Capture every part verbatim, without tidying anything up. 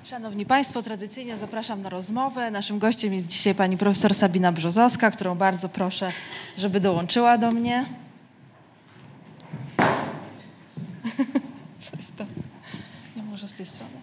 Szanowni Państwo, tradycyjnie zapraszam na rozmowę. Naszym gościem jest dzisiaj pani profesor Sabina Brzozowska, którą bardzo proszę, żeby dołączyła do mnie. Coś tam. Nie może z tej strony.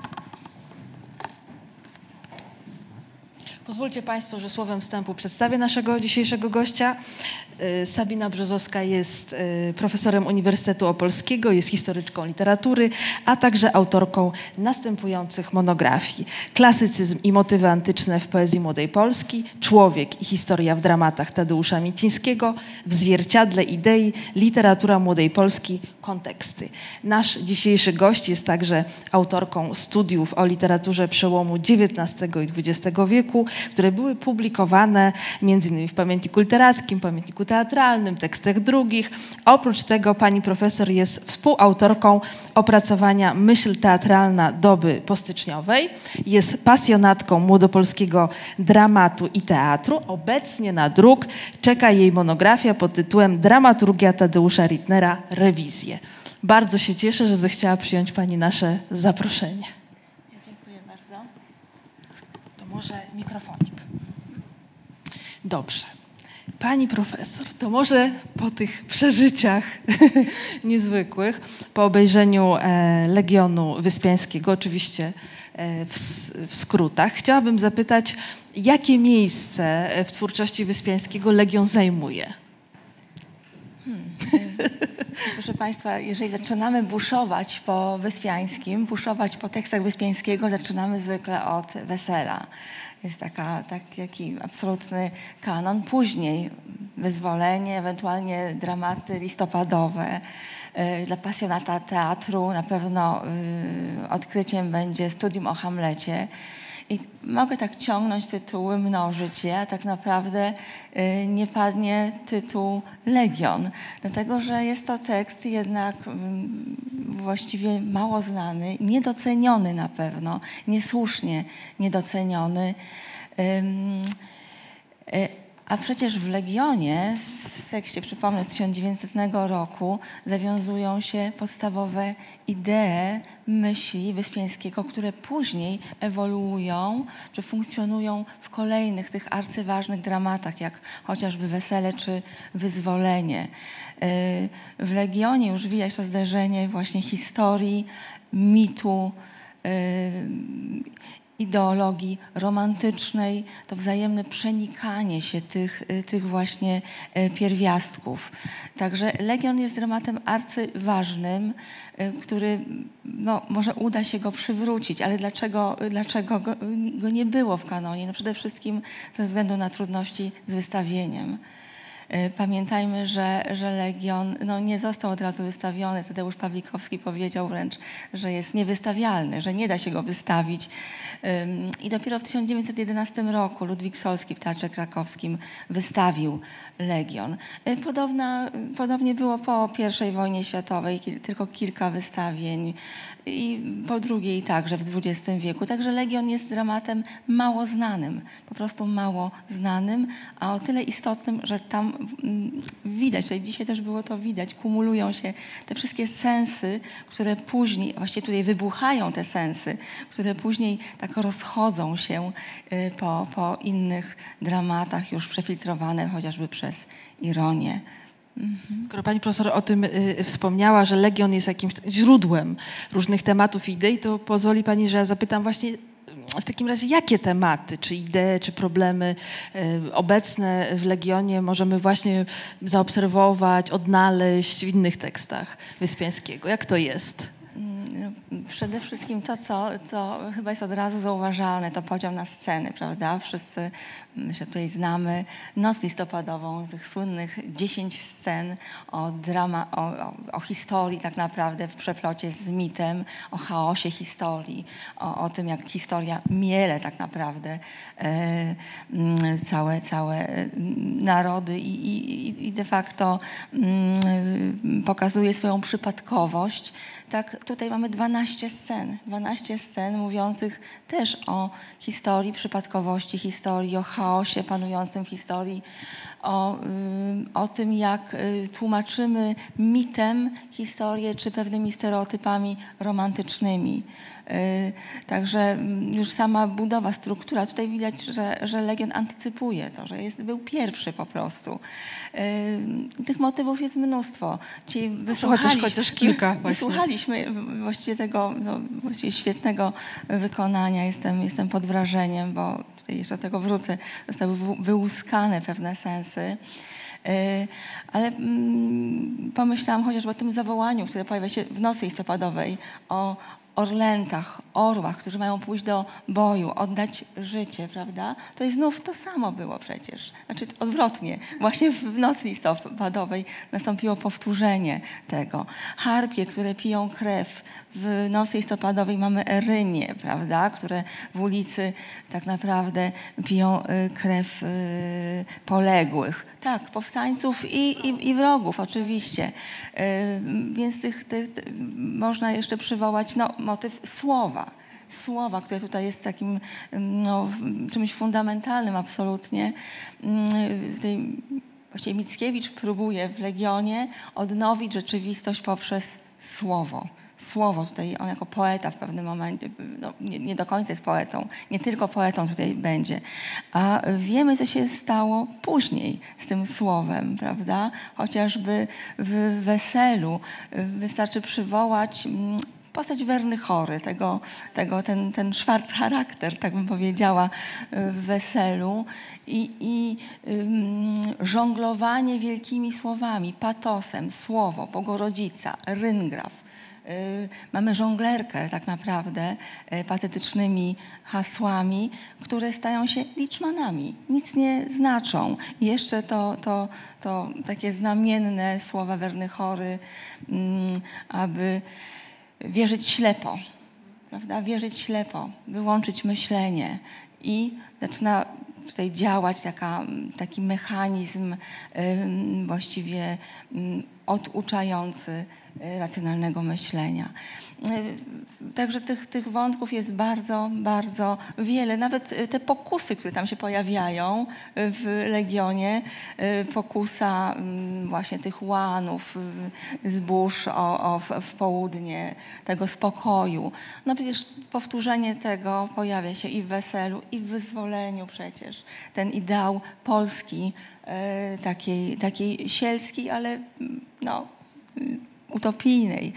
Pozwólcie Państwo, że słowem wstępu przedstawię naszego dzisiejszego gościa. Sabina Brzozowska jest profesorem Uniwersytetu Opolskiego, jest historyczką literatury, a także autorką następujących monografii: Klasycyzm i motywy antyczne w poezji Młodej Polski, Człowiek i historia w dramatach Tadeusza Micińskiego, W zwierciadle idei, literatura Młodej Polski, konteksty. Nasz dzisiejszy gość jest także autorką studiów o literaturze przełomu dziewiętnastego i dwudziestego wieku, które były publikowane między innymi w Pamiętniku Literackim, Pamiętniku Teatralnym, tekstach drugich. Oprócz tego pani profesor jest współautorką opracowania Myśl teatralna doby postyczniowej. Jest pasjonatką młodopolskiego dramatu i teatru. Obecnie na druk czeka jej monografia pod tytułem Dramaturgia Tadeusza Rittnera. Rewizje. Bardzo się cieszę, że zechciała przyjąć pani nasze zaproszenie. Dziękuję bardzo. To może mikrofonik. Dobrze. Pani profesor, to może po tych przeżyciach niezwykłych, po obejrzeniu e, Legionu Wyspiańskiego, oczywiście e, w, w skrótach, chciałabym zapytać, jakie miejsce w twórczości Wyspiańskiego Legion zajmuje? Hmm. Proszę Państwa, jeżeli zaczynamy buszować po Wyspiańskim, buszować po tekstach Wyspiańskiego, zaczynamy zwykle od Wesela. Jest taka, taki absolutny kanon. Później Wyzwolenie, ewentualnie dramaty listopadowe. Dla pasjonata teatru na pewno odkryciem będzie Studium o Hamlecie. I mogę tak ciągnąć tytuły, mnożyć je, a tak naprawdę y, nie padnie tytuł Legion. Dlatego, że jest to tekst jednak y, właściwie mało znany, niedoceniony na pewno, niesłusznie niedoceniony. Y, y, A przecież w Legionie, w tekście, przypomnę, z tysiąc dziewięćsetnego roku, zawiązują się podstawowe idee myśli Wyspiańskiego, które później ewoluują, czy funkcjonują w kolejnych tych arcyważnych dramatach, jak chociażby Wesele czy Wyzwolenie. W Legionie już widać to zderzenie właśnie historii, mitu, ideologii romantycznej, to wzajemne przenikanie się tych, tych właśnie pierwiastków. Także Legion jest dramatem arcyważnym, który no, może uda się go przywrócić, ale dlaczego, dlaczego go, go nie było w kanonie? No przede wszystkim ze względu na trudności z wystawieniem. Pamiętajmy, że, że Legion no, nie został od razu wystawiony. Tadeusz Pawlikowski powiedział wręcz, że jest niewystawialny, że nie da się go wystawić. I dopiero w tysiąc dziewięćset jedenastym roku Ludwik Solski w Teatrze Krakowskim wystawił Legion. Podobna, podobnie było po pierwszej wojnie światowej, tylko kilka wystawień i po drugiej także w dwudziestym wieku. Także Legion jest dramatem mało znanym, po prostu mało znanym, a o tyle istotnym, że tam widać, tutaj dzisiaj też było to widać, kumulują się te wszystkie sensy, które później, właściwie tutaj wybuchają te sensy, które później tak rozchodzą się po, po innych dramatach już przefiltrowane chociażby przez ironię. Mhm. Skoro pani profesor o tym y, wspomniała, że Legion jest jakimś źródłem różnych tematów i idei, to pozwoli pani, że ja zapytam właśnie w takim razie, jakie tematy, czy idee, czy problemy y, obecne w Legionie możemy właśnie zaobserwować, odnaleźć w innych tekstach Wyspiańskiego? Jak to jest? Przede wszystkim to, co, co chyba jest od razu zauważalne, to podział na sceny, prawda? Wszyscy, myślę, tutaj znamy Noc listopadową, tych słynnych dziesięć scen o, drama, o, o, o historii tak naprawdę w przeplocie z mitem, o chaosie historii, o, o tym, jak historia miele tak naprawdę e, całe, całe narody i, i, i de facto mm, pokazuje swoją przypadkowość. Tak, tutaj mamy dwanaście scen, dwanaście scen mówiących też o historii, przypadkowości historii, o chaosie panującym w historii, o, o tym, jak tłumaczymy mitem historię, czy pewnymi stereotypami romantycznymi. Także już sama budowa, struktura, tutaj widać, że, że Legion antycypuje to, że jest, był pierwszy po prostu. Tych motywów jest mnóstwo. Dzisiaj Chociaż, chociaż kilka właśnie. Wysłuchaliśmy właściwie tego no, właściwie świetnego wykonania. Jestem, jestem pod wrażeniem, bo tutaj jeszcze do tego wrócę. Zostały wyłuskane pewne sensy. Ale pomyślałam chociażby o tym zawołaniu, które pojawia się w nocy listopadowej, o orlętach, orłach, którzy mają pójść do boju, oddać życie, prawda? To i znów to samo było przecież. Znaczy odwrotnie. Właśnie w nocy listopadowej nastąpiło powtórzenie tego. Harpie, które piją krew. W nocy listopadowej mamy erynie, prawda? Które w ulicy tak naprawdę piją krew poległych. Tak, powstańców i, i, i wrogów oczywiście. Więc tych, tych, można jeszcze przywołać no, motyw słowa. Słowa, które tutaj jest takim no, czymś fundamentalnym absolutnie. Tutaj właściwie Mickiewicz próbuje w Legionie odnowić rzeczywistość poprzez słowo. Słowo tutaj, on jako poeta w pewnym momencie, no, nie, nie do końca jest poetą, nie tylko poetą tutaj będzie. A wiemy, co się stało później z tym słowem, prawda? Chociażby w Weselu wystarczy przywołać postać Wernychory, tego, tego, ten, ten szwarc charakter, tak bym powiedziała, w Weselu i, i um, żonglowanie wielkimi słowami, patosem, słowo, Bogorodzica, ryngraf. Mamy żonglerkę tak naprawdę patetycznymi hasłami, które stają się liczmanami. Nic nie znaczą. I jeszcze to, to, to takie znamienne słowa Wernychory, aby wierzyć ślepo, prawda? Wierzyć ślepo, wyłączyć myślenie i zaczyna tutaj działać taka, taki mechanizm właściwie oduczający racjonalnego myślenia. Także tych, tych wątków jest bardzo, bardzo wiele. Nawet te pokusy, które tam się pojawiają w Legionie, pokusa właśnie tych łanów, zbóż o, o, w południe, tego spokoju. No przecież powtórzenie tego pojawia się i w Weselu, i w Wyzwoleniu przecież. Ten ideał Polski, takiej, takiej sielskiej, ale no, utopijnej.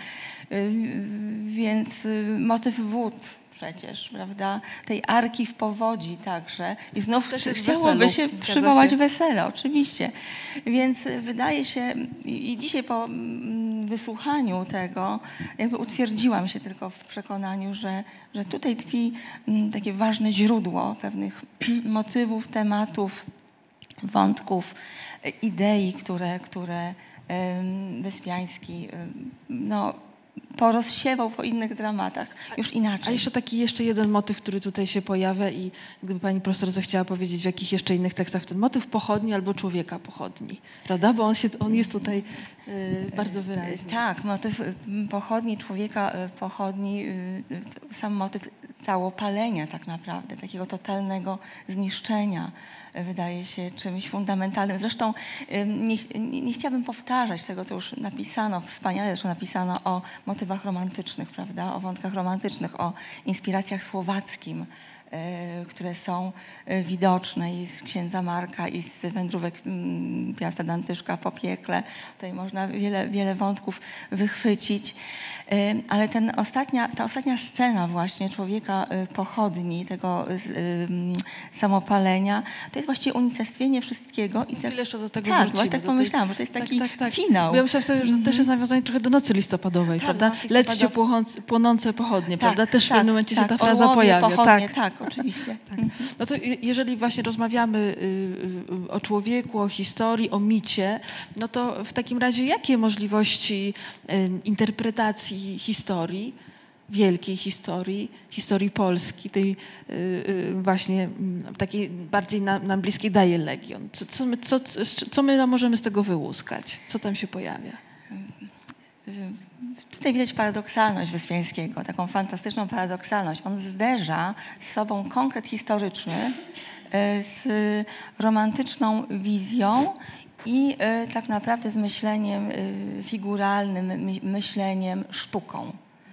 Więc motyw wód przecież, prawda? Tej arki w powodzi także. I znów też chciałoby się przywołać się. Wesele, oczywiście. Więc wydaje się, i dzisiaj po wysłuchaniu tego, jakby utwierdziłam się tylko w przekonaniu, że, że tutaj tkwi takie ważne źródło pewnych motywów, tematów, wątków, idei, które, które Wyspiański no, porozsiewał po innych dramatach, już inaczej. A jeszcze taki jeszcze jeden motyw, który tutaj się pojawia i gdyby pani profesor zechciała powiedzieć w jakich jeszcze innych tekstach, ten motyw pochodni albo człowieka pochodni, prawda? Bo on, się, on jest tutaj y, bardzo wyraźny. Tak, motyw pochodni, człowieka pochodni, sam motyw całopalenia tak naprawdę, takiego totalnego zniszczenia wydaje się czymś fundamentalnym. Zresztą nie, nie, nie chciałabym powtarzać tego, co już napisano, wspaniale zresztą napisano o motywach romantycznych, prawda? O wątkach romantycznych, o inspiracjach słowackim, które są widoczne i z Księdza Marka, i z wędrówek Piasta Dantyszka po piekle. Tutaj można wiele, wiele wątków wychwycić. Ale ten ostatnia, ta ostatnia scena właśnie człowieka pochodni, tego samopalenia, to jest właściwie unicestwienie wszystkiego. I tak, jeszcze do tego tak, wrócimy. Tak do pomyślałam, tej... że to jest tak, taki tak, tak. finał. Bo ja myślałam sobie, że to też jest nawiązanie trochę do Nocy Listopadowej, tak, prawda? Nocy Lećcie płonące, płonące pochodnie, tak, prawda? Też tak, w pewnym momencie tak, się ta fraza orłowie, pojawia. Pochodnie, tak, tak, oczywiście. Tak. No to jeżeli właśnie rozmawiamy o człowieku, o historii, o micie, no to w takim razie jakie możliwości interpretacji historii, wielkiej historii, historii Polski, tej właśnie takiej bardziej nam, nam bliskiej daje Legion? Co, co, my, co, co my możemy z tego wyłuskać? Co tam się pojawia? Tutaj widać paradoksalność Wyspiańskiego, taką fantastyczną paradoksalność. On zderza z sobą konkret historyczny z romantyczną wizją i tak naprawdę z myśleniem figuralnym, myśleniem sztuką.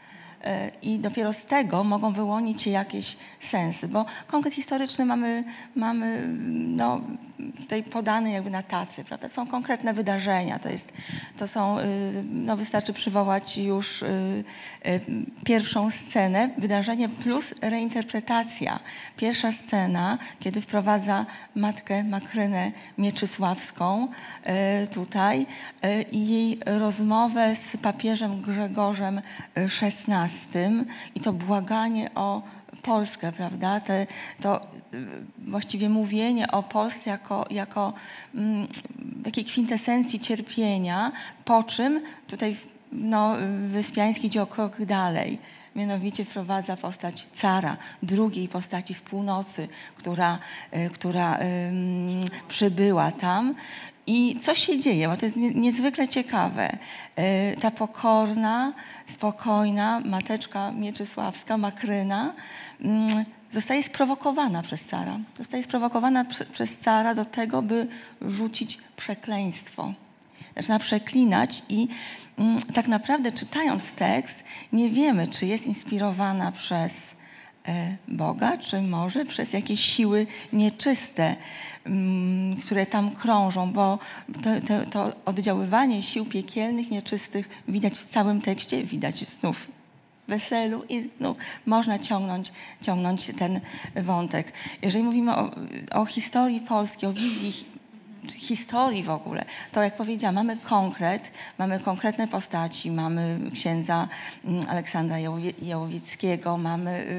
i dopiero z tego mogą wyłonić się jakieś sensy, bo konkret historyczny mamy, mamy no, tutaj podany jakby na tacy, prawda? Są konkretne wydarzenia, to, jest, to są, no wystarczy przywołać już pierwszą scenę, wydarzenie plus reinterpretacja. Pierwsza scena, kiedy wprowadza matkę Makrynę Mieczysławską tutaj i jej rozmowę z papieżem Grzegorzem szesnastym i to błaganie o Polskę, prawda? Te, to właściwie mówienie o Polsce jako, jako mm, takiej kwintesencji cierpienia, po czym tutaj no, Wyspiański idzie o krok dalej. Mianowicie wprowadza postać cara, drugiej postaci z północy, która, która um, przybyła tam. I co się dzieje? Bo to jest niezwykle ciekawe. Ta pokorna, spokojna mateczka mieczysławska, Makryna, zostaje sprowokowana przez cara. Zostaje sprowokowana przez cara do tego, by rzucić przekleństwo. Zaczyna przeklinać i tak naprawdę czytając tekst nie wiemy, czy jest inspirowana przez Boga, czy może przez jakieś siły nieczyste, które tam krążą, bo to, to, to oddziaływanie sił piekielnych, nieczystych widać w całym tekście, widać znów w weselu i znów można ciągnąć, ciągnąć ten wątek. Jeżeli mówimy o, o historii Polski, o wizji historii w ogóle, to jak powiedziałam, mamy konkret, mamy konkretne postaci, mamy księdza Aleksandra Jałowieckiego, mamy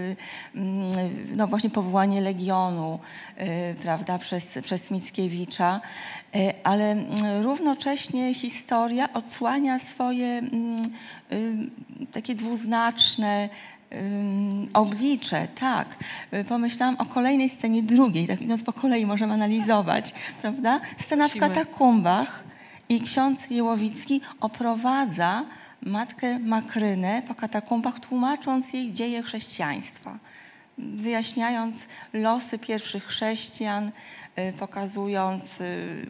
no właśnie powołanie Legionu, prawda, przez, przez Mickiewicza, ale równocześnie historia odsłania swoje takie dwuznaczne oblicze, tak. Pomyślałam o kolejnej scenie, drugiej, tak idąc po kolei możemy analizować, prawda? Scena w katakumbach i ksiądz Jełowicki oprowadza matkę Makrynę po katakumbach, tłumacząc jej dzieje chrześcijaństwa, wyjaśniając losy pierwszych chrześcijan, pokazując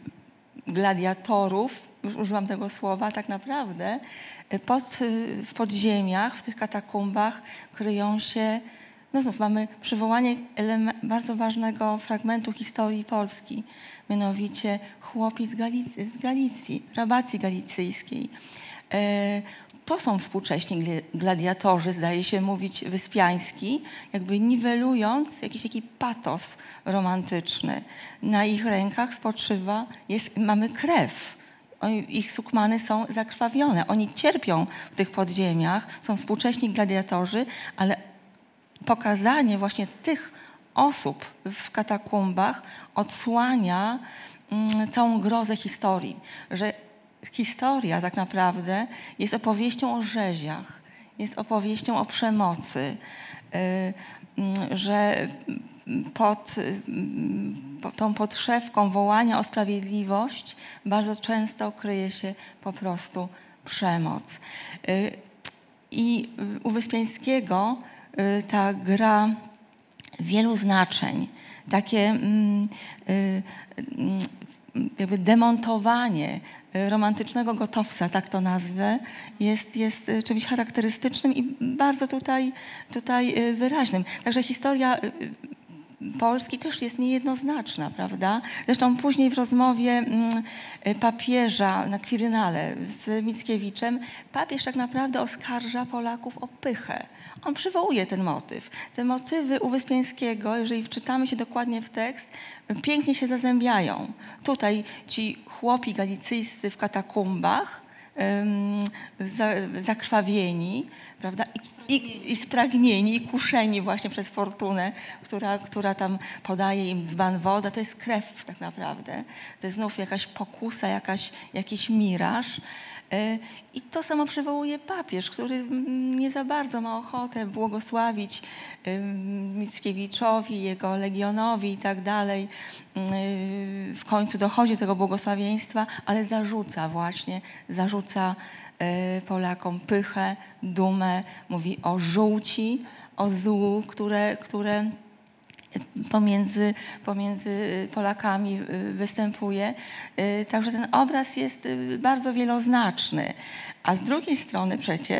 gladiatorów, już użyłam tego słowa, tak naprawdę pod, w podziemiach, w tych katakumbach kryją się, no znów mamy przywołanie bardzo ważnego fragmentu historii Polski, mianowicie chłopi z Galicji, z Galicji Rabacji Galicyjskiej. To są współcześni gladiatorzy, zdaje się mówić Wyspiański, jakby niwelując jakiś taki patos romantyczny. Na ich rękach spoczywa, jest, mamy krew. Ich sukmany są zakrwawione. Oni cierpią w tych podziemiach, są współcześni gladiatorzy, ale pokazanie właśnie tych osób w katakumbach odsłania mm, całą grozę historii, że historia tak naprawdę jest opowieścią o rzeziach, jest opowieścią o przemocy, yy, że pod, pod tą podszewką wołania o sprawiedliwość bardzo często kryje się po prostu przemoc. I u Wyspiańskiego ta gra wielu znaczeń, takie jakby demontowanie romantycznego gotowca, tak to nazwę, jest, jest czymś charakterystycznym i bardzo tutaj, tutaj wyraźnym. Także historia Polski też jest niejednoznaczna, prawda? Zresztą później w rozmowie papieża na Kwirynale z Mickiewiczem papież tak naprawdę oskarża Polaków o pychę. On przywołuje ten motyw. Te motywy u Wyspiańskiego, jeżeli wczytamy się dokładnie w tekst, pięknie się zazębiają. Tutaj ci chłopi galicyjscy w katakumbach, zakrwawieni, prawda? I, i, i spragnieni, i kuszeni właśnie przez fortunę, która, która tam podaje im dzban woda. To jest krew tak naprawdę. To jest znów jakaś pokusa, jakaś, jakiś miraż. I to samo przywołuje papież, który nie za bardzo ma ochotę błogosławić Mickiewiczowi, jego Legionowi i tak dalej. W końcu dochodzi do tego błogosławieństwa, ale zarzuca właśnie, zarzuca Polakom pychę, dumę, mówi o żółci, o złu, które, które Pomiędzy, pomiędzy Polakami występuje. Także ten obraz jest bardzo wieloznaczny. A z drugiej strony przecież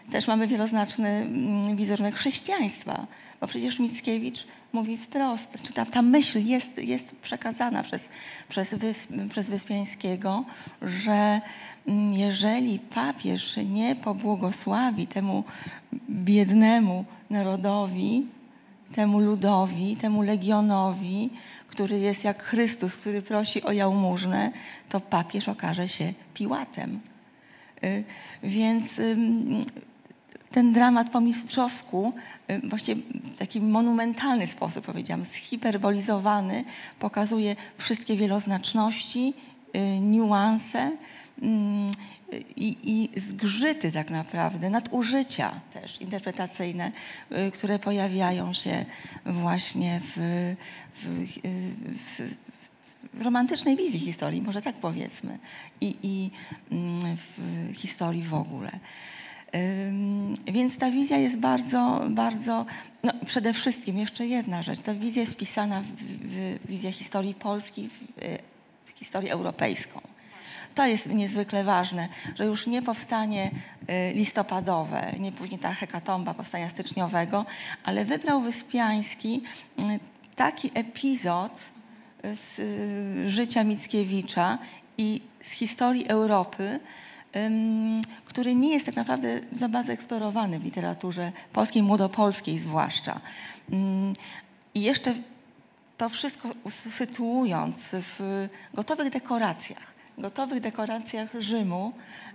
też mamy wieloznaczny wizerunek chrześcijaństwa, bo przecież Mickiewicz mówi wprost, czy ta, ta myśl jest, jest przekazana przez, przez, Wysp, przez Wyspiańskiego, że jeżeli papież nie pobłogosławi temu biednemu narodowi, temu ludowi, temu legionowi, który jest jak Chrystus, który prosi o jałmużnę, to papież okaże się Piłatem. Więc ten dramat po mistrzowsku, właściwie w taki monumentalny sposób, powiedziałam, zhiperbolizowany, pokazuje wszystkie wieloznaczności, niuanse i, i zgrzyty tak naprawdę, nadużycia też interpretacyjne, które pojawiają się właśnie w, w, w, w romantycznej wizji historii, może tak powiedzmy, i, i w historii w ogóle. Więc ta wizja jest bardzo, bardzo, no przede wszystkim jeszcze jedna rzecz, ta wizja jest wpisana w, w wizję historii Polski, w, w historię europejską. To jest niezwykle ważne, że już nie powstanie listopadowe, nie później ta hekatomba powstania styczniowego, ale wybrał Wyspiański taki epizod z życia Mickiewicza i z historii Europy, który nie jest tak naprawdę za bardzo eksplorowany w literaturze polskiej, młodopolskiej zwłaszcza. I jeszcze to wszystko sytuując w gotowych dekoracjach, gotowych dekoracjach Rzymu,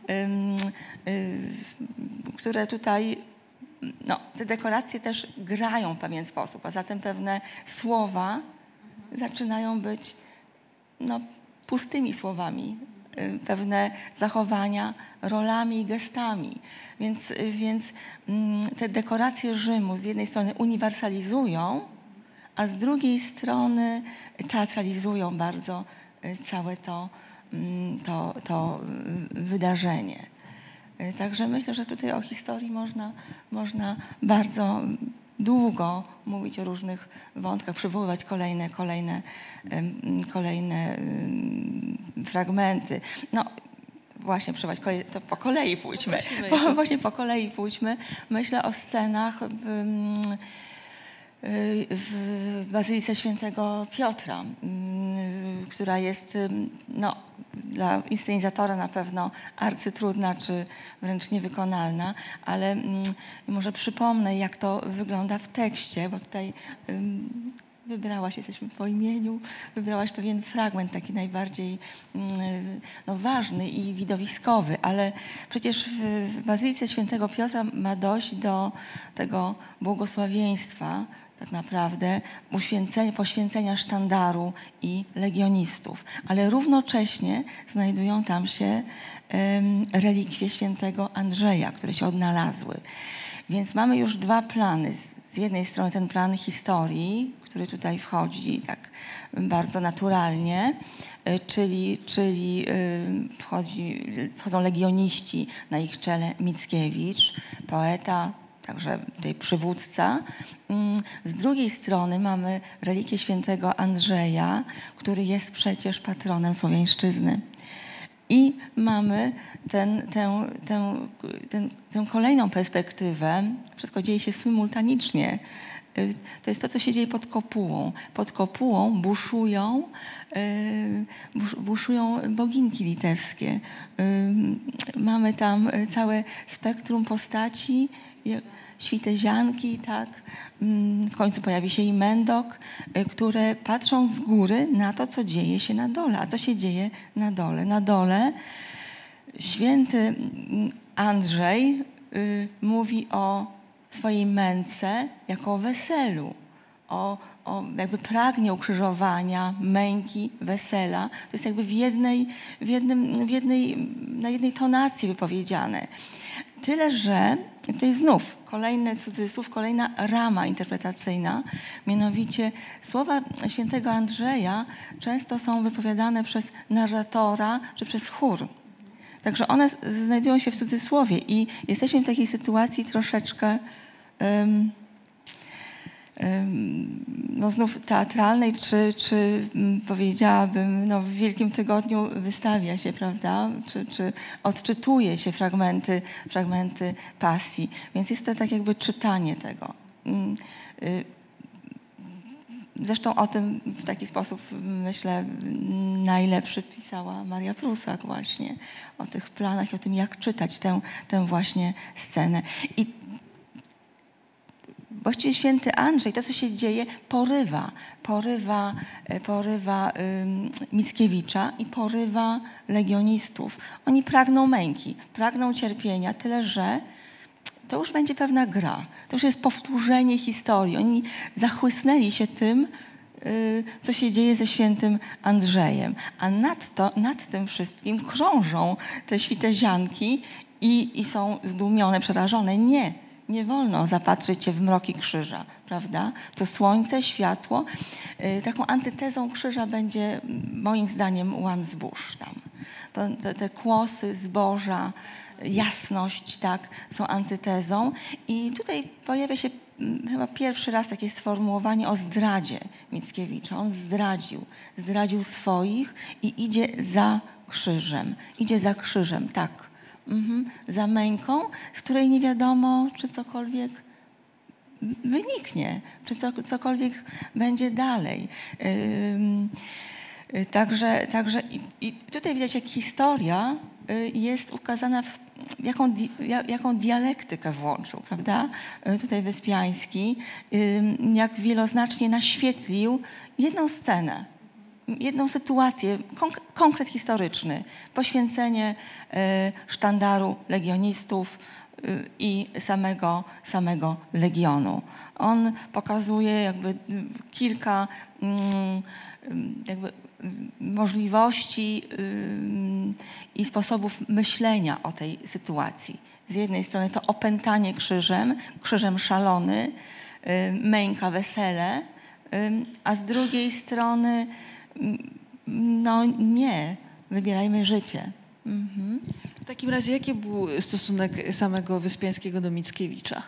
które tutaj, no, te dekoracje też grają w pewien sposób, a zatem pewne słowa zaczynają być no, pustymi słowami, pewne zachowania rolami i gestami. Więc, więc te dekoracje Rzymu z jednej strony uniwersalizują, a z drugiej strony teatralizują bardzo całe to, to, to wydarzenie. Także myślę, że tutaj o historii można, można bardzo długo mówić o różnych wątkach, przywoływać kolejne, kolejne, kolejne fragmenty. No właśnie, przywołać kolej, to po kolei pójdźmy. Po, właśnie po kolei pójdźmy. Myślę o scenach w, w Bazylice Świętego Piotra, która jest no, dla inscenizatora na pewno arcytrudna czy wręcz niewykonalna, ale może przypomnę, jak to wygląda w tekście, bo tutaj wybrałaś, jesteśmy po imieniu, wybrałaś pewien fragment taki najbardziej no, ważny i widowiskowy, ale przecież w Bazylice Świętego Piotra ma dojść do tego błogosławieństwa, tak naprawdę uświęcenia, poświęcenia sztandaru i legionistów. Ale równocześnie znajdują tam się um, relikwie świętego Andrzeja, które się odnalazły. Więc mamy już dwa plany. Z jednej strony ten plan historii, który tutaj wchodzi tak bardzo naturalnie, czyli, czyli wchodzi, wchodzą legioniści, na ich czele Mickiewicz, poeta, także tutaj przywódca. Z drugiej strony mamy relikwię świętego Andrzeja, który jest przecież patronem słowiańszczyzny. I mamy ten, tę, tę, tę, tę kolejną perspektywę, wszystko dzieje się symultanicznie. To jest to, co się dzieje pod kopułą. Pod kopułą buszują, buszują boginki litewskie. Mamy tam całe spektrum postaci, świtezianki, tak. W końcu pojawi się i Mendok, które patrzą z góry na to, co dzieje się na dole. A co się dzieje na dole? Na dole święty Andrzej mówi o swojej męce jako o weselu, o, o jakby pragnie ukrzyżowania, męki, wesela. To jest jakby w jednej, w jednym, w jednej, na jednej tonacji wypowiedziane. Tyle, że to jest znów kolejny cudzysłów, kolejna rama interpretacyjna, mianowicie słowa świętego Andrzeja często są wypowiadane przez narratora czy przez chór. Także one znajdują się w cudzysłowie i jesteśmy w takiej sytuacji troszeczkę um, no znów teatralnej, czy, czy powiedziałabym, no w Wielkim Tygodniu wystawia się, prawda, czy, czy odczytuje się fragmenty, fragmenty pasji. Więc jest to tak jakby czytanie tego. Zresztą o tym w taki sposób, myślę, najlepszy pisała Maria Prusak właśnie. O tych planach i o tym, jak czytać tę, tę właśnie scenę. I właściwie święty Andrzej, to co się dzieje, porywa, porywa, porywa ym, Mickiewicza i porywa legionistów. Oni pragną męki, pragną cierpienia, tyle że to już będzie pewna gra. To już jest powtórzenie historii. Oni zachłysnęli się tym, yy, co się dzieje ze świętym Andrzejem. A nadto, nad tym wszystkim krążą te świtezianki i, i są zdumione, przerażone. Nie. Nie wolno zapatrzyć się w mroki krzyża, prawda? To słońce, światło. Taką antytezą krzyża będzie moim zdaniem łan zbóż tam. To, te, te kłosy zboża, jasność, tak, są antytezą. I tutaj pojawia się chyba pierwszy raz takie sformułowanie o zdradzie Mickiewicza. On zdradził, zdradził swoich i idzie za krzyżem. Idzie za krzyżem, tak. Mhm. Za męką, z której nie wiadomo, czy cokolwiek wyniknie, czy co, cokolwiek będzie dalej. Yy, także także i, i tutaj widać, jak historia jest ukazana, w, jaką, jaką dialektykę włączył, prawda? Tutaj Wyspiański, yy, jak wieloznacznie naświetlił jedną scenę. Jedną sytuację, konk konkret historyczny, poświęcenie y, sztandaru legionistów y, i samego, samego Legionu. On pokazuje jakby kilka y, jakby możliwości y, i sposobów myślenia o tej sytuacji. Z jednej strony to opętanie krzyżem, krzyżem szalony, y, męka, wesele, y, a z drugiej strony no nie, wybierajmy życie. Mhm. W takim razie jaki był stosunek samego Wyspiańskiego do Mickiewicza?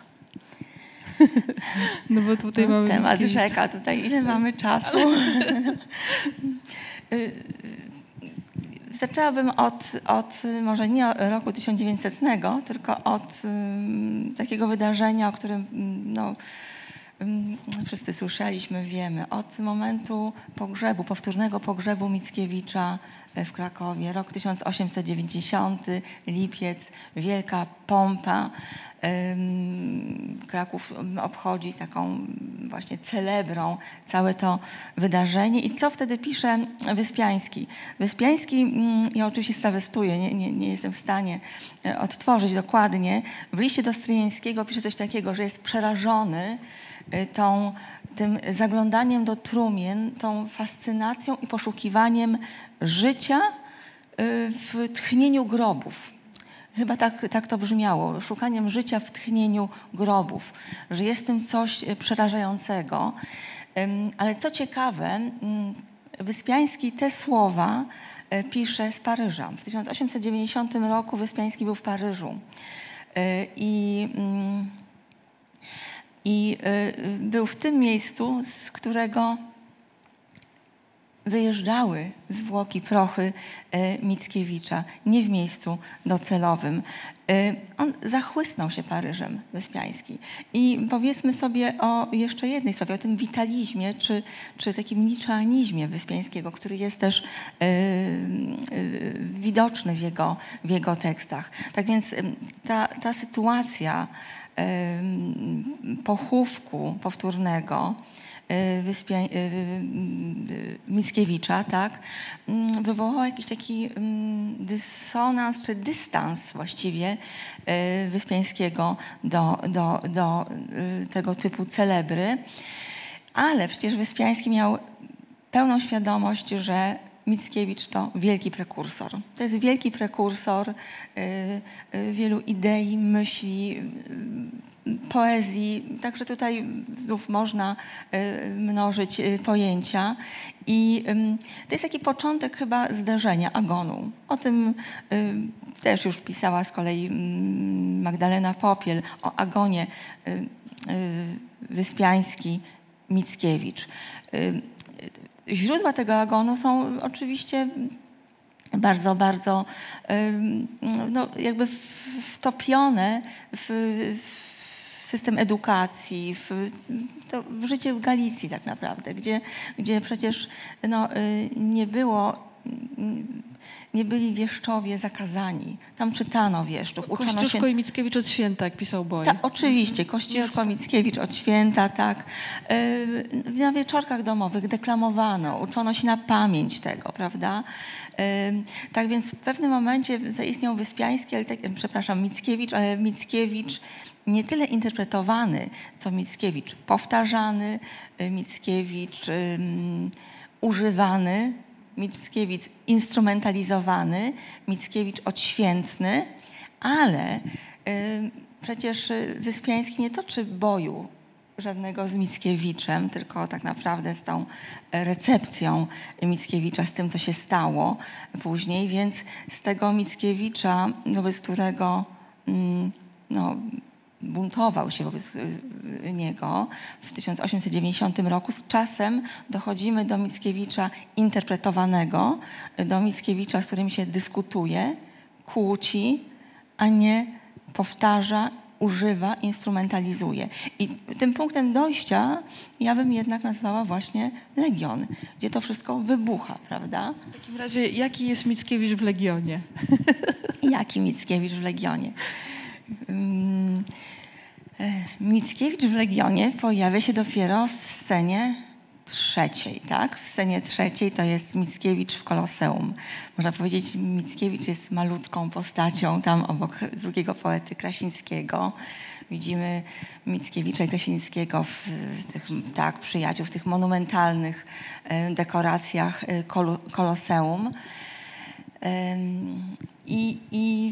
No bo tutaj no, mamy temat rzeka, tutaj ile mamy czasu? Zaczęłabym od, od może nie roku tysiąc dziewięćsetnego, tylko od um, takiego wydarzenia, o którym no, wszyscy słyszeliśmy, wiemy, od momentu pogrzebu, powtórnego pogrzebu Mickiewicza w Krakowie, rok tysiąc osiemset dziewięćdziesiąty, lipiec, wielka pompa. Kraków obchodzi z taką właśnie celebrą całe to wydarzenie. I co wtedy pisze Wyspiański? Wyspiański, ja oczywiście strawestuję, nie, nie, nie jestem w stanie odtworzyć dokładnie. W liście do Stryjeńskiego pisze coś takiego, że jest przerażony tą, tym zaglądaniem do trumien, tą fascynacją i poszukiwaniem życia w tchnieniu grobów. Chyba tak, tak to brzmiało, szukaniem życia w tchnieniu grobów, że jest w tym coś przerażającego. Ale co ciekawe, Wyspiański te słowa pisze z Paryża. W tysiąc osiemset dziewięćdziesiątym roku Wyspiański był w Paryżu. I I był w tym miejscu, z którego wyjeżdżały zwłoki, prochy Mickiewicza, nie w miejscu docelowym. On zachłysnął się Paryżem, Wyspiański. I powiedzmy sobie o jeszcze jednej sprawie, o tym witalizmie, czy, czy takim niczeanizmie Wyspiańskiego, który jest też yy, yy, widoczny w jego, w jego tekstach. Tak więc ta, ta sytuacja pochówku powtórnego Wyspia Mickiewicza, tak, wywołał jakiś taki dysonans, czy dystans właściwie Wyspiańskiego do, do, do tego typu celebry. Ale przecież Wyspiański miał pełną świadomość, że Mickiewicz to wielki prekursor. To jest wielki prekursor y, y, wielu idei, myśli, poezji. Także tutaj znów można mnożyć pojęcia. I to jest taki początek chyba zdarzenia, agonu. O tym też już pisała z kolei Magdalena Popiel, o agonie Wyspiański-Mickiewicz. Źródła tego agonu są oczywiście bardzo, bardzo no, jakby wtopione w, w system edukacji, w, to w życie w Galicji tak naprawdę, gdzie, gdzie przecież no, nie było, nie byli wieszczowie zakazani. Tam czytano wieszczów. Kościuszko się... i Mickiewicz od święta, jak pisał Boj. Ta, oczywiście, Kościuszko, Mickiewicz od święta, tak. Na wieczorkach domowych deklamowano, uczono się na pamięć tego, prawda. Tak więc w pewnym momencie zaistniał Wyspiański, ale tak, przepraszam, Mickiewicz, ale Mickiewicz nie tyle interpretowany, co Mickiewicz powtarzany, Mickiewicz um, używany, Mickiewicz instrumentalizowany, Mickiewicz odświętny, ale y, przecież Wyspiański nie toczy boju żadnego z Mickiewiczem, tylko tak naprawdę z tą recepcją Mickiewicza, z tym, co się stało później, więc z tego Mickiewicza, wobec którego mm, no, buntował się wobec niego w tysiąc osiemset dziewięćdziesiątym roku. Z czasem dochodzimy do Mickiewicza interpretowanego, do Mickiewicza, z którym się dyskutuje, kłóci, a nie powtarza, używa, instrumentalizuje. I tym punktem dojścia ja bym jednak nazwała właśnie Legion, gdzie to wszystko wybucha, prawda? W takim razie jaki jest Mickiewicz w Legionie? Jaki Mickiewicz w Legionie? Um, Mickiewicz w Legionie pojawia się dopiero w scenie trzeciej, tak? W scenie trzeciej to jest Mickiewicz w Koloseum. Można powiedzieć, Mickiewicz jest malutką postacią tam obok drugiego poety Krasińskiego. Widzimy Mickiewicza i Krasińskiego w tych, tak, przyjaciół, w tych monumentalnych dekoracjach Koloseum. I, i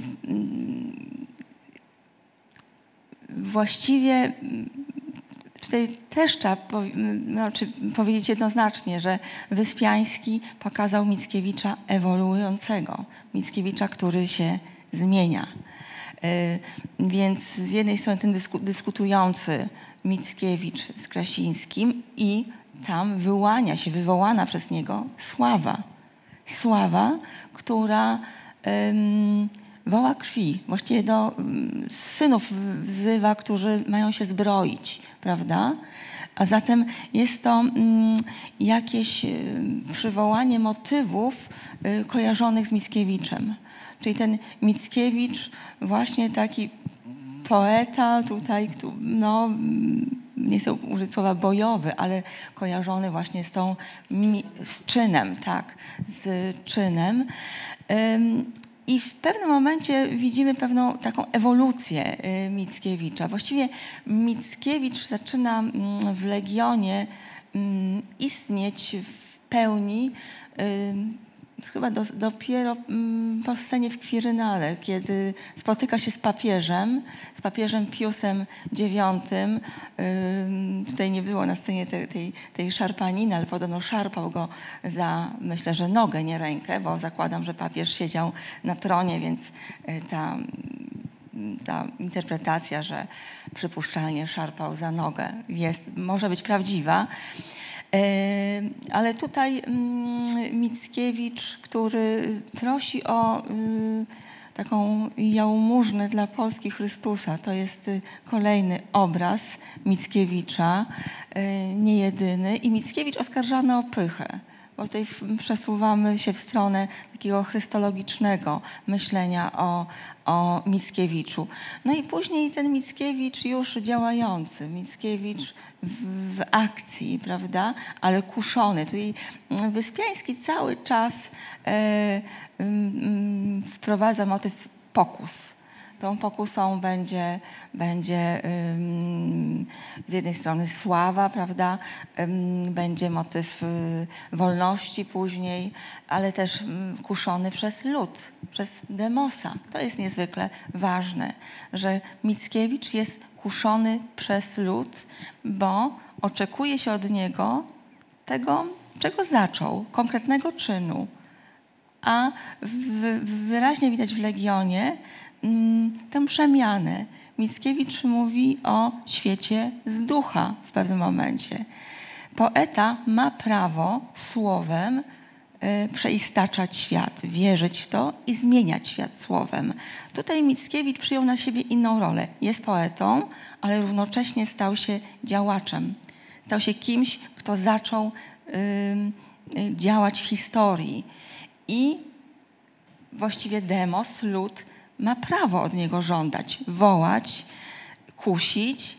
właściwie tutaj też trzeba no, czy powiedzieć jednoznacznie, że Wyspiański pokazał Mickiewicza ewoluującego, Mickiewicza, który się zmienia. Yy, więc z jednej strony ten dysku, dyskutujący Mickiewicz z Krasińskim i tam wyłania się, wywołana przez niego sława. Sława, która ym, woła krwi, właściwie do ym, synów wzywa, którzy mają się zbroić, prawda? A zatem jest to ym, jakieś y, przywołanie motywów y, kojarzonych z Mickiewiczem. Czyli ten Mickiewicz, właśnie taki poeta tutaj, no, nie chcę użyć słowa bojowy, ale kojarzony właśnie z tą, z czynem, tak, z czynem. I w pewnym momencie widzimy pewną taką ewolucję Mickiewicza. Właściwie Mickiewicz zaczyna w Legionie istnieć w pełni chyba do, dopiero po scenie w Kwirynale, kiedy spotyka się z papieżem, z papieżem Piusem dziewiątym. Tutaj nie było na scenie tej, tej, tej szarpaniny, ale podobno szarpał go za, myślę, że nogę, nie rękę, bo zakładam, że papież siedział na tronie, więc ta, ta interpretacja, że przypuszczalnie szarpał za nogę, jest, może być prawdziwa. Ale tutaj Mickiewicz, który prosi o taką jałmużnę dla Polski Chrystusa, to jest kolejny obraz Mickiewicza, nie jedyny. I Mickiewicz oskarżany o pychę, bo tutaj przesuwamy się w stronę takiego chrystologicznego myślenia o, o Mickiewiczu. No i później ten Mickiewicz już działający, Mickiewicz w, w akcji, prawda, ale kuszony. Tutaj Wyspiański cały czas e, m, wprowadza motyw pokus. Tą pokusą będzie, będzie um, z jednej strony sława, prawda, um, będzie motyw um, wolności później, ale też um, kuszony przez lud, przez demosa. To jest niezwykle ważne, że Mickiewicz jest kuszony przez lud, bo oczekuje się od niego tego, czego zaczął, konkretnego czynu. A w, wyraźnie widać w Legionie mm, tę przemianę. Mickiewicz mówi o świecie z ducha w pewnym momencie. Poeta ma prawo słowem y, przeistaczać świat, wierzyć w to i zmieniać świat słowem. Tutaj Mickiewicz przyjął na siebie inną rolę. Jest poetą, ale równocześnie stał się działaczem. Stał się kimś, kto zaczął y, y, działać w historii. I właściwie demos, lud, ma prawo od niego żądać, wołać, kusić.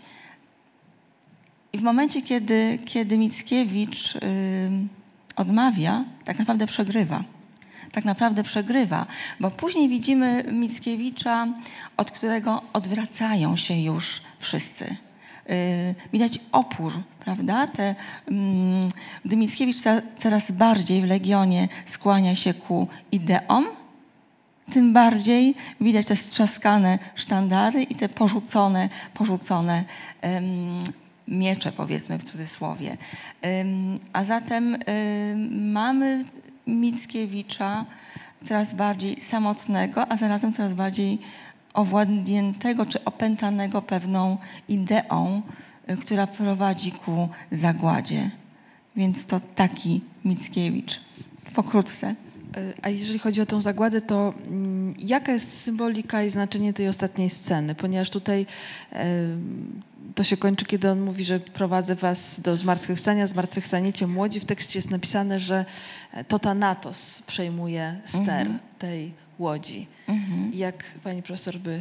I w momencie, kiedy, kiedy Mickiewicz yy, odmawia, tak naprawdę przegrywa. Tak naprawdę przegrywa, bo później widzimy Mickiewicza, od którego odwracają się już wszyscy. Yy, widać opór, prawda? Te, yy, gdy Mickiewicz coraz bardziej w Legionie skłania się ku ideom, tym bardziej widać te strzaskane sztandary i te porzucone, porzucone um, miecze, powiedzmy w cudzysłowie. Um, a zatem um, mamy Mickiewicza coraz bardziej samotnego, a zarazem coraz bardziej owładniętego czy opętanego pewną ideą, która prowadzi ku zagładzie. Więc to taki Mickiewicz. Pokrótce. A jeżeli chodzi o tę zagładę, to mm, jaka jest symbolika i znaczenie tej ostatniej sceny? Ponieważ tutaj e, to się kończy, kiedy on mówi, że prowadzę was do zmartwychwstania, zmartwychwstaniecie młodzi. W tekście jest napisane, że to Thanatos przejmuje ster mm-hmm. tej łodzi. Mm-hmm. Jak pani profesor by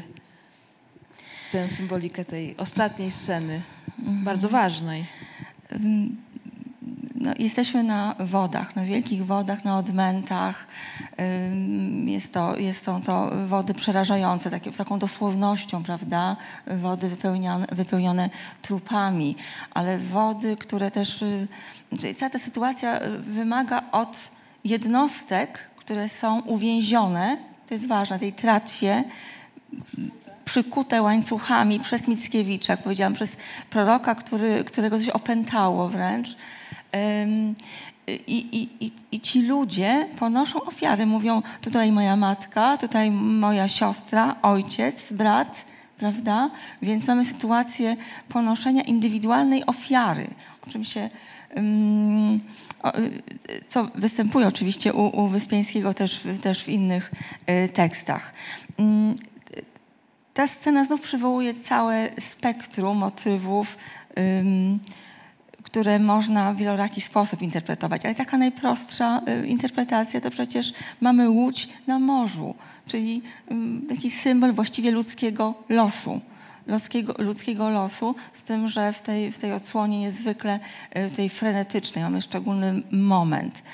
tę symbolikę tej ostatniej sceny, mm-hmm. bardzo ważnej? Um. No, jesteśmy na wodach, na wielkich wodach, na odmętach. Jest to, jest, są to wody przerażające, takie, taką dosłownością, prawda? Wody wypełnione, wypełnione trupami, ale wody, które też... Czyli cała ta sytuacja wymaga od jednostek, które są uwięzione, to jest ważne, tej tratwie, przykute łańcuchami przez Mickiewicza, jak powiedziałam, przez proroka, który, którego coś opętało wręcz. I, i, i, I ci ludzie ponoszą ofiary. Mówią, tutaj moja matka, tutaj moja siostra, ojciec, brat, prawda? Więc mamy sytuację ponoszenia indywidualnej ofiary, o czym się, co występuje oczywiście u, u Wyspiańskiego też, też w innych tekstach. Ta scena znów przywołuje całe spektrum motywów, które można w wieloraki sposób interpretować. Ale taka najprostsza interpretacja to przecież mamy łódź na morzu, czyli taki symbol właściwie ludzkiego losu. Ludzkiego, ludzkiego losu, z tym, że w tej, w tej odsłonie niezwykle tej frenetycznej mamy szczególny moment.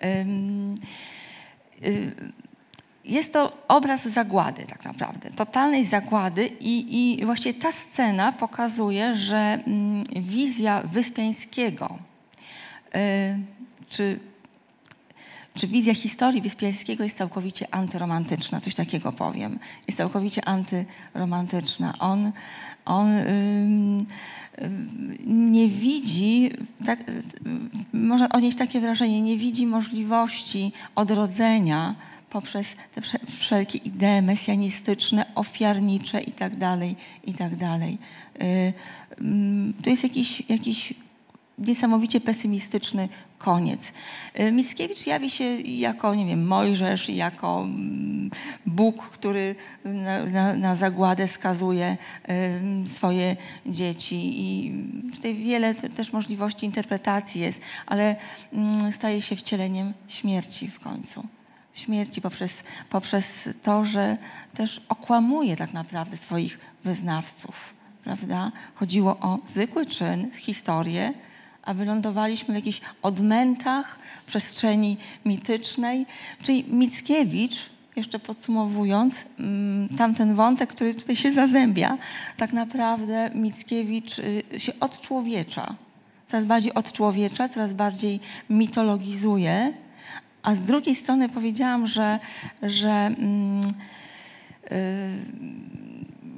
Jest to obraz zagłady tak naprawdę, totalnej zagłady i, i właściwie ta scena pokazuje, że mm, wizja Wyspiańskiego, y, czy, czy wizja historii Wyspiańskiego jest całkowicie antyromantyczna, coś takiego powiem. Jest całkowicie antyromantyczna. On, on y, y, nie widzi, tak, y, można odnieść takie wrażenie, nie widzi możliwości odrodzenia poprzez te wszelkie idee mesjanistyczne, ofiarnicze i tak dalej, i tak dalej. To jest jakiś, jakiś niesamowicie pesymistyczny koniec. Mickiewicz jawi się jako, nie wiem, Mojżesz, jako Bóg, który na, na, na zagładę skazuje swoje dzieci. I tutaj wiele też możliwości interpretacji jest, ale staje się wcieleniem śmierci w końcu. Śmierci poprzez, poprzez to, że też okłamuje tak naprawdę swoich wyznawców, prawda? Chodziło o zwykły czyn, historię, a wylądowaliśmy w jakichś odmętach przestrzeni mitycznej. Czyli Mickiewicz, jeszcze podsumowując, tamten wątek, który tutaj się zazębia, tak naprawdę Mickiewicz się odczłowiecza. Coraz bardziej odczłowiecza, coraz bardziej mitologizuje. A z drugiej strony powiedziałam, że, że mm, y,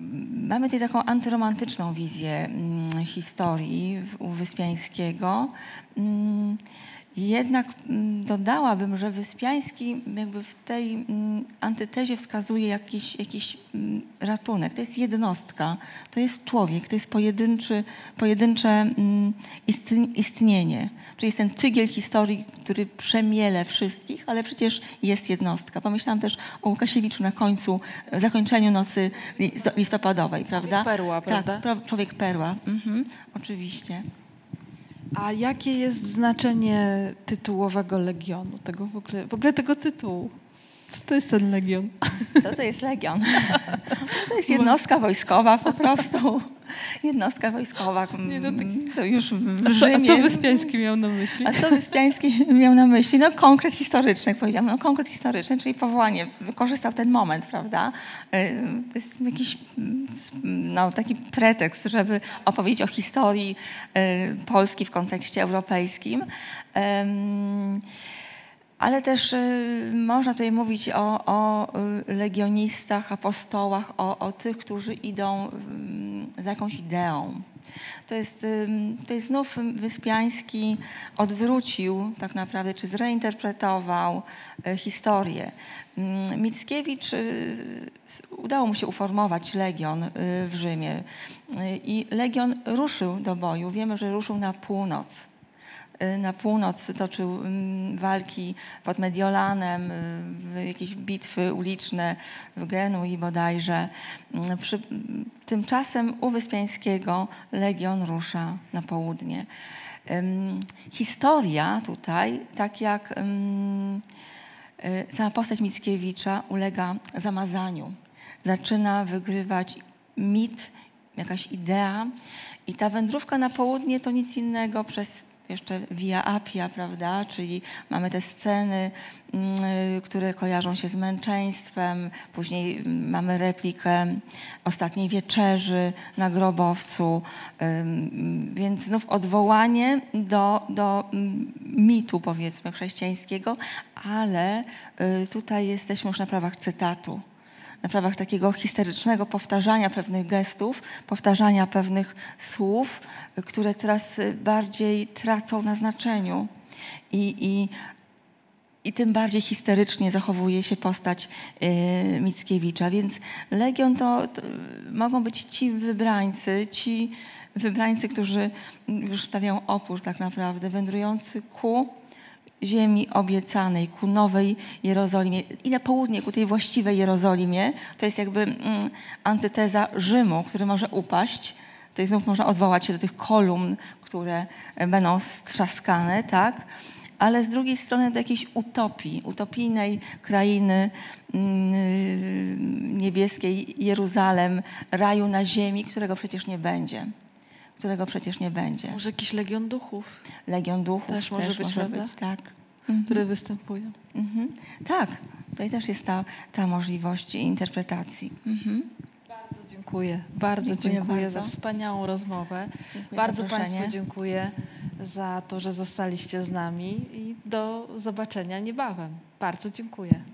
Mamy tutaj taką antyromantyczną wizję historii u Wyspiańskiego. Jednak dodałabym, że Wyspiański jakby w tej antytezie wskazuje jakiś, jakiś ratunek. To jest jednostka, to jest człowiek, to jest pojedynczy, pojedyncze istnienie. Czyli jest ten tygiel historii, który przemiele wszystkich, ale przecież jest jednostka. Pomyślałam też o Łukasiewiczu na końcu, zakończeniu nocy listopadowej, prawda? Człowiek perła, prawda? Tak, człowiek perła, mhm, oczywiście. A jakie jest znaczenie tytułowego Legionu, tego w ogóle, w ogóle tego tytułu? Co to jest ten Legion? Co to jest Legion? To jest jednostka wojskowa po prostu. Jednostka wojskowa. Nie, to, tak... to już w a co, Rzymie. A co Wyspiański miał na myśli? A co Wyspiański miał na myśli? No konkret historyczny, jak powiedziałam. No konkret historyczny, czyli powołanie. Wykorzystał ten moment, prawda? To jest jakiś no, taki pretekst, żeby opowiedzieć o historii Polski w kontekście europejskim. Ale też y, można tutaj mówić o, o legionistach, apostołach, o, o tych, którzy idą y, za jakąś ideą. To jest, y, to jest znów Wyspiański odwrócił tak naprawdę, czy zreinterpretował y, historię. Y, Mickiewicz, y, udało mu się uformować Legion y, w Rzymie y, i Legion ruszył do boju. Wiemy, że ruszył na północ. Na północ toczył walki pod Mediolanem, jakieś bitwy uliczne w Genui bodajże. Przy, tymczasem u Wyspiańskiego Legion rusza na południe. Historia tutaj, tak jak sama postać Mickiewicza, ulega zamazaniu. Zaczyna wygrywać mit, jakaś idea i ta wędrówka na południe to nic innego przez jeszcze Via Appia, prawda, czyli mamy te sceny, y, które kojarzą się z męczeństwem, później mamy replikę Ostatniej Wieczerzy na grobowcu, y, więc znów odwołanie do, do mitu, powiedzmy, chrześcijańskiego, ale y, tutaj jesteśmy już na prawach cytatu. Na prawach takiego historycznego powtarzania pewnych gestów, powtarzania pewnych słów, które coraz bardziej tracą na znaczeniu. I, i, i tym bardziej historycznie zachowuje się postać yy, Mickiewicza. Więc Legion to, to mogą być ci wybrańcy, ci wybrańcy, którzy już stawiają opór tak naprawdę, wędrujący ku ziemi obiecanej, ku Nowej Jerozolimie i na południe, ku tej właściwej Jerozolimie. To jest jakby mm, antyteza Rzymu, który może upaść. To znów można odwołać się do tych kolumn, które będą strzaskane, tak? Ale z drugiej strony do jakiejś utopii, utopijnej krainy mm, niebieskiej, Jeruzalem, raju na ziemi, którego przecież nie będzie. którego przecież nie będzie. Może jakiś Legion Duchów? Legion Duchów też może też być, może prawda? być, tak. Które Mhm. występują. Mhm. Tak, tutaj też jest ta, ta możliwość interpretacji. Mhm. Bardzo dziękuję. Bardzo Dziękuję dziękuję bardzo. za wspaniałą rozmowę. Dziękuję Bardzo za zaproszenie. Państwu dziękuję za to, że zostaliście z nami i do zobaczenia niebawem. Bardzo dziękuję.